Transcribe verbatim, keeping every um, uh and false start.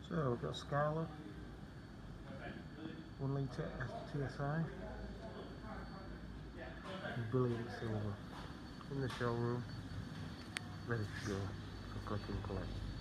So we've got Scala, one litre T S I, and brilliant silver in the showroom, ready to go for click and collect.